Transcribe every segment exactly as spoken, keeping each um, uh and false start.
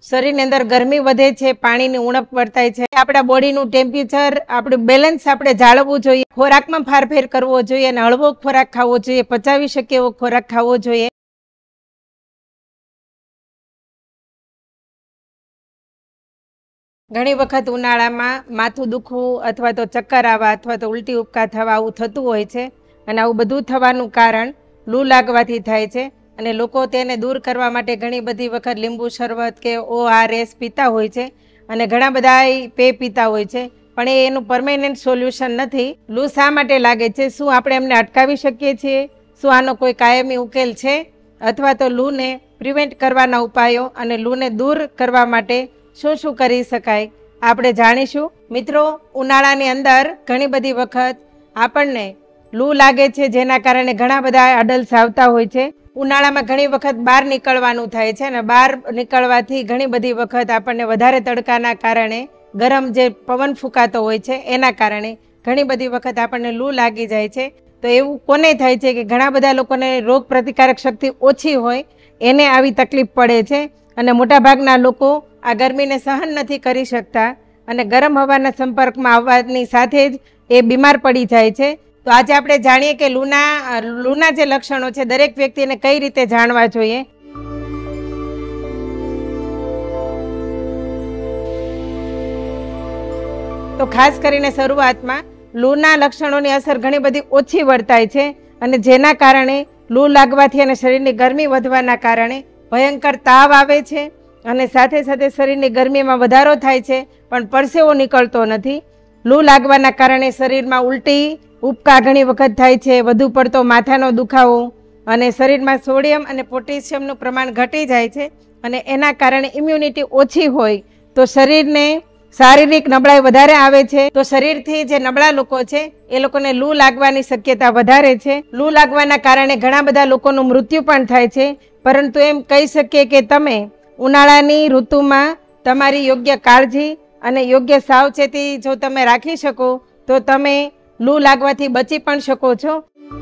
શરીરની અંદર ગરમી વધે છે, પાણીની ઉણપ વર્તાય છે, આપણા બોડીનું ટેમ્પરેચર આપણું બેલેન્સ આપણે જાળવવું જોઈએ, ખોરાકમાં ફારફેર કરવો જોઈએ અને હળવો ખોરાક ખાવો જોઈએ, પચાવી શકે એવો ખોરાક ખાવો જોઈએ। ઘણી વખત ઉનાળામાં માથું દુખવું અથવા તો ચક્કર આવવા અથવા તો ઉલટી ઉપકા થવા આવું થતું હોય છે અને આવું બધું થવાનું કારણ લૂ લાગવાથી થાય છે અને લોકો તેને દૂર કરવા માટે ઘણી બધી વખત લીંબુ શરબત કે ઓ આર એસ પીતા હોય છે અને ઘણા બધા પે પીતા હોય છે, પણ એ એનું પરમેનન્ટ સોલ્યુશન નથી। લૂ શા માટે લાગે છે? શું આપણે એમને અટકાવી શકીએ છીએ? શું આનો કોઈ કાયમી ઉકેલ છે? અથવા તો લૂને પ્રિવેન્ટ કરવાના ઉપાયો અને લૂને દૂર કરવા માટે શું શું કરી શકાય આપણે જાણીશું। મિત્રો, ઉનાળાની અંદર ઘણી બધી વખત આપણને લૂ લાગે છે, જેના કારણે ઘણા બધા અડલ્ટ્સ આવતા હોય છે। ઉનાળામાં ઘણી વખત બહાર નીકળવાનું થાય છે અને બહાર નીકળવાથી ઘણી બધી વખત આપણને વધારે તડકાના કારણે ગરમ જે પવન ફૂંકાતો હોય છે એના કારણે ઘણી બધી વખત આપણને લૂ લાગી જાય છે। તો એવું કોને થાય છે કે ઘણા બધા લોકોને રોગ પ્રતિકારક શક્તિ ઓછી હોય એને આવી તકલીફ પડે છે અને મોટાભાગના લોકો આ ગરમીને સહન નથી કરી શકતા અને ગરમ હવાના સંપર્કમાં આવવાની સાથે જ એ બીમાર પડી જાય છે। તો આજે આપણે જાણીએ કે લૂના લૂના જે લક્ષણો છે દરેક વ્યક્તિને કઈ રીતે જાણવા જોઈએ। તો ખાસ કરીને શરૂઆતમાં લૂના લક્ષણોની અસર ઘણી બધી ઓછી વર્તાય છે અને જેના કારણે લૂ લાગવાથી અને શરીરની ગરમી વધવાના કારણે ભયંકર તાવ આવે છે અને સાથે સાથે શરીરની ગરમીમાં વધારો થાય છે પણ પરસેવો નીકળતો નથી। લૂ લાગવાના કારણે શરીરમાં ઉલટી ઉપકા ઘણી વખત થાય છે, વધુ પડતો માથાનો દુખાવો અને શરીરમાં સોડિયમ અને પોટેશિયમનું પ્રમાણ ઘટી જાય છે અને એના કારણે ઇમ્યુનિટી ઓછી હોય તો શરીરને શારીરિક નબળાઈ વધારે આવે છે। તો શરીરથી જે નબળા લોકો છે એ લોકોને લૂ લાગવાની શક્યતા વધારે છે। લૂ લાગવાના કારણે ઘણા બધા લોકોનું મૃત્યુ પણ થાય છે, પરંતુ એમ કહી શકીએ કે તમે ઉનાળાની ઋતુમાં તમારી યોગ્ય કાળજી અને યોગ્ય સાવચેતી જો તમે રાખી શકો તો તમે લૂ લાગવાથી બચી પણ શકો છો।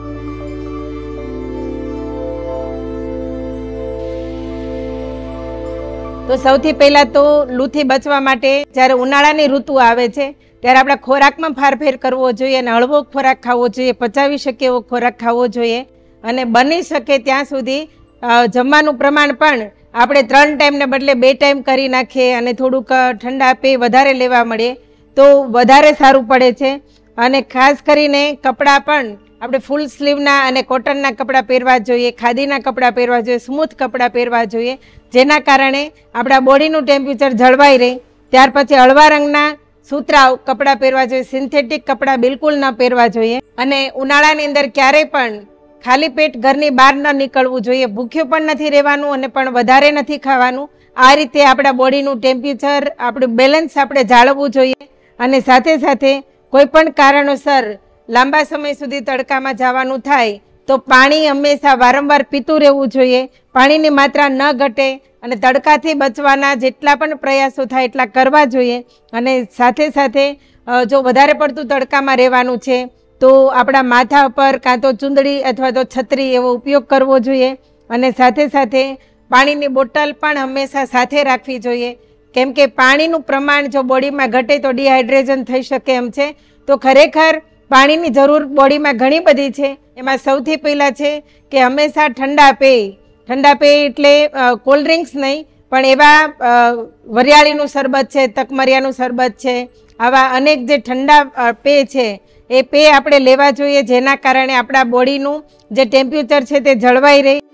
તો સૌથી પહેલા તો લૂથી બચવા માટે જ્યારે ઉનાળાની ઋતુ આવે છે ત્યારે આપણા ખોરાકમાં ફારફેર કરવો જોઈએ અને હળવો ખોરાક ખાવો જોઈએ, પચાવી શકે એવો ખોરાક ખાવો જોઈએ અને બની શકે ત્યાં સુધી જમવાનું પ્રમાણ પણ આપણે ત્રણ ટાઈમને બદલે બે ટાઈમ કરી નાખીએ અને થોડુંક ઠંડા પેય વધારે લેવા મળીએ તો વધારે સારું પડે છે। અને ખાસ કરીને કપડાં પણ આપણે ફૂલ સ્લીવના અને કોટનના કપડાં પહેરવા જોઈએ, ખાદીના કપડાં પહેરવા જોઈએ, સ્મૂથ કપડાં પહેરવા જોઈએ, જેના કારણે આપણા બોડીનું ટેમ્પરેચર જળવાઈ રહે। ત્યાર પછી હળવા રંગના સૂતરાઉ કપડાં પહેરવા જોઈએ, સિન્થેટિક કપડાં બિલકુલ ન પહેરવા જોઈએ અને ઉનાળાની અંદર ક્યારેય પણ ખાલી પેટ ઘરની બહાર ન નીકળવું જોઈએ, ભૂખ્યું પણ નથી રહેવાનું અને પણ વધારે નથી ખાવાનું। આ રીતે આપણા બોડીનું ટેમ્પરેચર આપણું બેલેન્સ આપણે જાળવવું જોઈએ અને સાથે સાથે કોઈ પણ કારણોસર લાંબા સમય સુધી તડકામાં જવાનું થાય તો પાણી હંમેશા વારંવાર પીતું રહેવું જોઈએ, પાણીની માત્રા ન ઘટે અને તડકાથી બચવાના જેટલા પણ પ્રયાસો થાય એટલા કરવા જોઈએ અને સાથે સાથે જો વધારે પડતું તડકામાં રહેવાનું છે તો આપણા માથા પર કાં તો ચૂંદડી અથવા તો છત્રી એવો ઉપયોગ કરવો જોઈએ અને સાથે સાથે પાણીની બોટલ પણ હંમેશા સાથે રાખવી જોઈએ, કેમ કે પાણીનું પ્રમાણ જો બોડીમાં ઘટે તો ડિહાઇડ્રેશન થઈ શકે એમ છે। તો ખરેખર પાણીની જરૂર બોડીમાં ઘણી બધી છે, એમાં સૌથી પહેલાં છે કે હંમેશા ઠંડા પેય, ઠંડા પેય એટલે કોલ્ડ ડ્રિંક્સ નહીં પણ એવા વરિયાળીનું શરબત છે, તકમરિયાનું શરબત છે, આવા અનેક જે ઠંડા પેય છે એ પેય આપણે લેવા જોઈએ જેના કારણે આપણા બોડીનું જે ટેમ્પરેચર છે તે જળવાઈ રહે।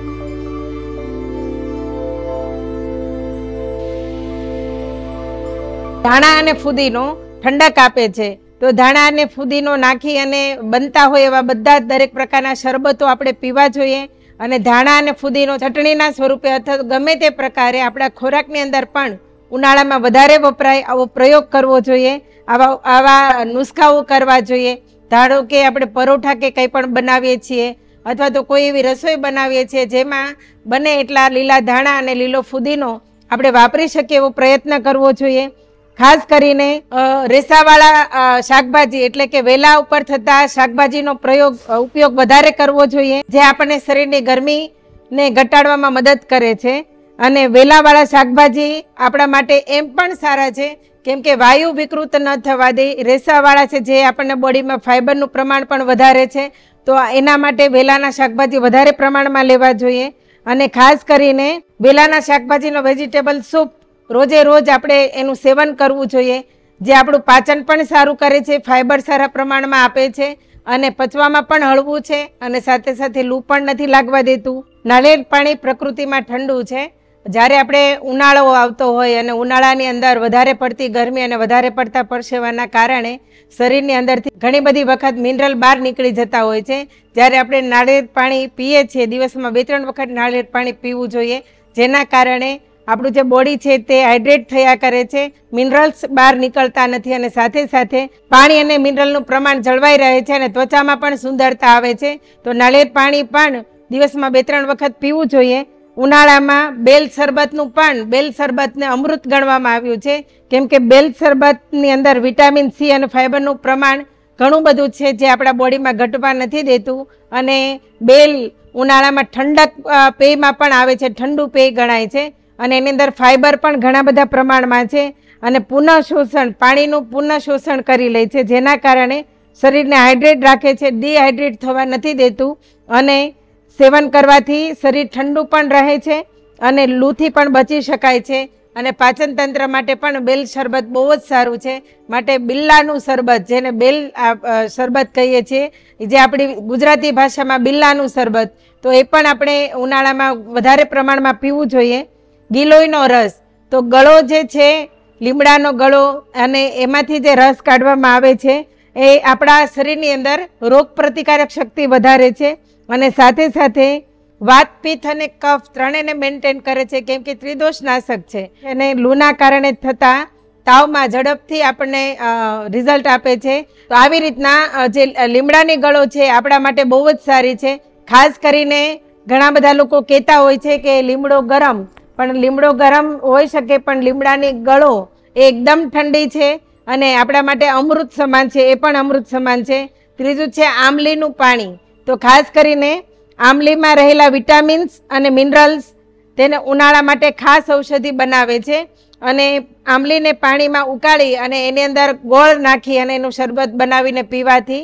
ધાણા અને ફુદીનો ઠંડક આપે છે, તો ધાણા અને ફુદીનો નાખી અને બનતા હોય એવા બધા દરેક પ્રકારના શરબતો આપણે પીવા જોઈએ અને ધાણા અને ફુદીનો ચટણીના સ્વરૂપે અથવા ગમે તે પ્રકારે આપણા ખોરાકની અંદર પણ ઉનાળામાં વધારે વપરાય આવો પ્રયોગ કરવો જોઈએ, આવા આવા નુસ્ખાઓ કરવા જોઈએ। ધારો કે આપણે પરોઠા કે કંઈ પણ બનાવીએ છીએ અથવા તો કોઈ એવી રસોઈ બનાવીએ છીએ જેમાં બને એટલા લીલા ધાણા અને લીલો ફુદીનો આપણે વાપરી શકીએ એવો પ્રયત્ન કરવો જોઈએ। ખાસ કરીને રેસાવાળા શાકભાજી એટલે કે વેલા ઉપર થતા શાકભાજીનો પ્રયોગ ઉપયોગ વધારે કરવો જોઈએ, જે આપણને શરીરની ગરમીને ઘટાડવામાં મદદ કરે છે અને વેલાવાળા શાકભાજી આપણા માટે એમ પણ સારા છે કેમ કે વાયુ વિકૃત ન થવા દે. રેસાવાળા છે જે આપણને બોડીમાં ફાઇબરનું પ્રમાણ પણ વધારે છે, તો એના માટે વેલાના શાકભાજી વધારે પ્રમાણમાં લેવા જોઈએ. અને ખાસ કરીને વેલાના શાકભાજીનો વેજીટેબલ સૂપ રોજે રોજ આપણે એનું સેવન કરવું જોઈએ, જે આપણું પાચન પણ સારું કરે છે, ફાઇબર સારા પ્રમાણમાં આપે છે અને પચવામાં પણ હળવું છે અને સાથે સાથે લૂ પણ નથી લાગવા દેતું. નાળિયેર પાણી પ્રકૃતિમાં ઠંડુ છે. જ્યારે આપણે ઉનાળો આવતો હોય અને ઉનાળાની અંદર વધારે પડતી ગરમી અને વધારે પડતા પરસેવાના કારણે શરીરની અંદરથી ઘણી બધી વખત મિનરલ બહાર નીકળી જતા હોય છે. જ્યારે આપણે નાળિયેર પાણી પીએ છીએ, દિવસમાં બે ત્રણ વખત નાળિયેર પાણી પીવું જોઈએ, જેના કારણે આપણું જે બોડી છે તે હાઇડ્રેટ થયા કરે છે, મિનરલ્સ બહાર નીકળતા નથી અને સાથે સાથે પાણી અને મિનરલનું પ્રમાણ જળવાઈ રહે છે અને ત્વચામાં પણ સુંદરતા આવે છે. તો નાળિયેર પાણી પણ દિવસમાં બે ત્રણ વખત પીવું જોઈએ. ઉનાળામાં બેલ શરબતનું પણ બેલ શરબતને અમૃત ગણવામાં આવ્યું છે કેમ કે બેલ શરબતની અંદર વિટામિન સી અને ફાઇબરનું પ્રમાણ ઘણું બધું છે જે આપણા બોડીમાં ઘટવા નથી દેતું. અને બેલ ઉનાળામાં ઠંડક પેયમાં પણ આવે છે, ઠંડુ પેય ગણાય છે અને એની અંદર ફાઇબર પણ ઘણા બધા પ્રમાણમાં છે અને પુનઃ શોષણ, પાણીનું પુનઃ શોષણ કરી લે છે, જેના કારણે શરીરને હાઇડ્રેટ રાખે છે, ડિહાઇડ્રેટ થવા નથી દેતું. અને સેવન કરવાથી શરીર ઠંડુ પણ રહે છે અને લૂથી પણ બચી શકાય છે. અને પાચન તંત્ર માટે પણ બેલ શરબત બહુ જ સારું છે. માટે બિલ્લાનું શરબત, જેને બેલ શરબત કહીએ છીએ, જે આપણી ગુજરાતી ભાષામાં બિલ્લાનું શરબત, તો એ પણ આપણે ઉનાળામાં વધારે પ્રમાણમાં પીવું જોઈએ. ગિલોયનો રસ, તો ગળો જે છે, લીમડાનો ગળો, અને એમાંથી જે રસ કાઢવામાં આવે છે એ આપણા શરીરની અંદર રોગ પ્રતિકારક શક્તિ વધારે છે અને સાથે સાથે વાત, પિત્ત અને કફ ત્રણેયને મેન્ટેન કરે છે કેમ કે ત્રિદોષ નાશક છે અને લૂના કારણે થતા તાવમાં ઝડપથી આપણને રિઝલ્ટ આપે છે. તો આવી રીતના જે લીમડાની ગળો છે આપણા માટે બહુ જ સારી છે. ખાસ કરીને ઘણા બધા લોકો કહેતા હોય છે કે લીમડો ગરમ, પણ લીમડો ગરમ હોઈ શકે પણ લીમડાની ગળો એ એકદમ ઠંડી છે અને આપણા માટે અમૃત સમાન છે, એ પણ અમૃત સમાન છે. ત્રીજું છે આમલીનું પાણી. તો ખાસ કરીને આમલીમાં રહેલા વિટામિન્સ અને મિનરલ્સ તેને ઉનાળા માટે ખાસ ઔષધિ બનાવે છે અને આમલીને પાણીમાં ઉકાળી અને એની અંદર ગોળ નાખી અને એનું શરબત બનાવીને પીવાથી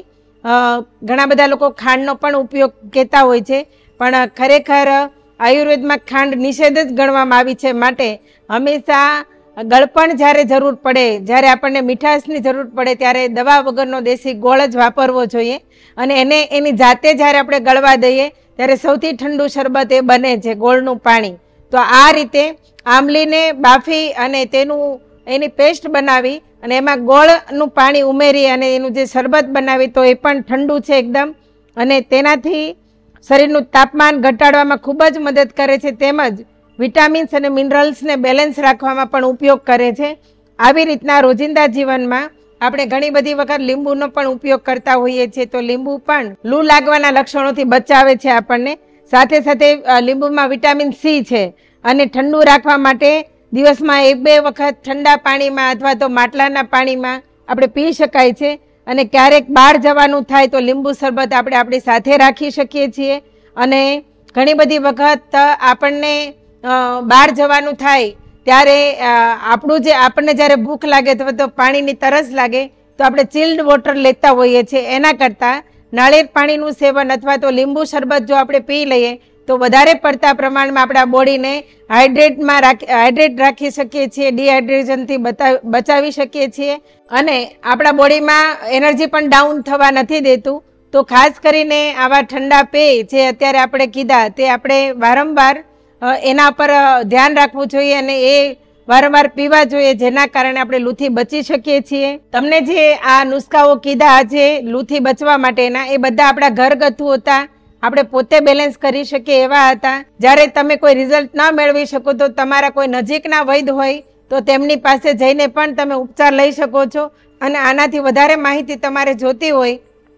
ઘણા બધા લોકો ખાંડનો પણ ઉપયોગ કહેતા હોય છે, પણ ખરેખર આયુર્વેદમાં ખાંડ નિષેધ જ ગણવામાં આવી છે. માટે હંમેશા ગળપણ જ્યારે જરૂર પડે, જ્યારે આપણને મીઠાશની જરૂર પડે ત્યારે દવા વગરનો દેશી ગોળ જ વાપરવો જોઈએ અને એને એની જાતે જ્યારે આપણે ગળવા દઈએ ત્યારે સૌથી ઠંડુ શરબત એ બને છે, ગોળનું પાણી. તો આ રીતે આમલીને બાફી અને તેનું એની પેસ્ટ બનાવી અને એમાં ગોળનું પાણી ઉમેરી અને એનું જે શરબત બનાવી તો એ પણ ઠંડુ છે એકદમ અને તેનાથી શરીરનું તાપમાન ઘટાડવામાં ખૂબ જ મદદ કરે છે, તેમજ વિટામિન્સ અને મિનરલ્સને બેલેન્સ રાખવામાં પણ ઉપયોગ કરે છે. આવી રીતના રોજિંદા જીવનમાં આપણે ઘણી બધી વખત લીંબુનો પણ ઉપયોગ કરતા હોઈએ છીએ, તો લીંબુ પણ લૂ લાગવાના લક્ષણોથી બચાવે છે આપણને. સાથે સાથે લીંબુમાં વિટામિન સી છે અને ઠંડુ રાખવા માટે દિવસમાં એક બે વખત ઠંડા પાણીમાં અથવા તો માટલાના પાણીમાં આપણે પી શકાય છે. અને ક્યારેક બહાર જવાનું થાય તો લીંબુ શરબત આપણે આપણી સાથે રાખી શકીએ છીએ. અને ઘણી બધી વખત આપણને બહાર જવાનું થાય ત્યારે આપણું જે આપણને જ્યારે ભૂખ લાગે અથવા તો પાણીની તરસ લાગે તો આપણે ચિલ્ડ વોટર લેતા હોઈએ છીએ. એના કરતાં નાળિયેર પાણીનું સેવન અથવા તો લીંબુ શરબત જો આપણે પી લઈએ તો વધારે પડતા પ્રમાણમાં આપણા બોડીને હાઇડ્રેટમાં રાખી હાઇડ્રેટ રાખી શકીએ છીએ, ડિહાઇડ્રેશનથી બચાવી શકીએ છીએ અને આપણા બોડીમાં એનર્જી પણ ડાઉન થવા નથી દેતું. તો ખાસ કરીને આવા ઠંડા પેય જે અત્યારે આપણે કીધા તે આપણે વારંવાર એના પર ધ્યાન રાખવું જોઈએ અને એ વારંવાર પીવા જોઈએ, જેના કારણે આપણે લૂથી બચી શકીએ છીએ. તમને જે આ નુસ્ખાઓ કીધા છે લૂથી બચવા માટેના, એ બધા આપણા ઘરગથ્થુ હતા, આપણે પોતે બેલેન્સ કરી શકીએ એવા હતા. જ્યારે તમે કોઈ રિઝલ્ટ ન મેળવી શકો તો તમારા કોઈ નજીકના વૈદ હોય તો તેમની પાસે જઈને પણ તમે ઉપચાર લઈ શકો છો. અને આનાથી વધારે માહિતી તમારે જોતી હોય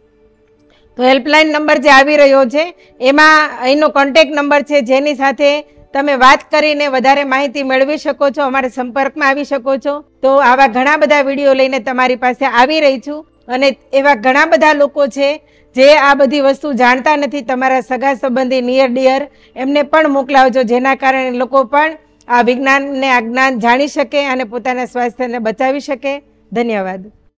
તો હેલ્પલાઇન નંબર જે આવી રહ્યો છે એમાં એનો કોન્ટેક્ટ નંબર છે, જેની સાથે તમે વાત કરીને વધારે માહિતી મેળવી શકો છો, અમારા સંપર્કમાં આવી શકો છો. તો આવા ઘણા બધા વિડીયો લઈને તમારી પાસે આવી રહી છું અને એવા ઘણા બધા લોકો છે જે આ બધી વસ્તુ જાણતા નથી. તમારા સગા સંબંધી નિયર ડિયર એમને પણ મોકલાવજો, જેના કારણે લોકો પણ આ વિજ્ઞાનને આ જ્ઞાન જાણી શકે અને પોતાના સ્વાસ્થ્યને બચાવી શકે. ધન્યવાદ.